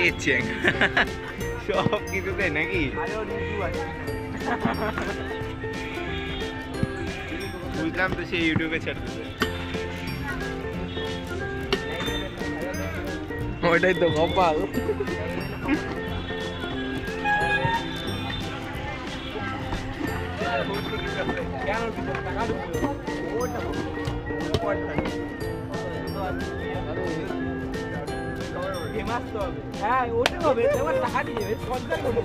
চেং সব কিছুতে নাকি বুঝলাম তো সেই ইউটিউবে ছেড়ে দেবে ওইটাই তো কপাল হ্যাঁ ওটা হবে তোমার টাকা দিয়ে দেবে স্পন্সর করবে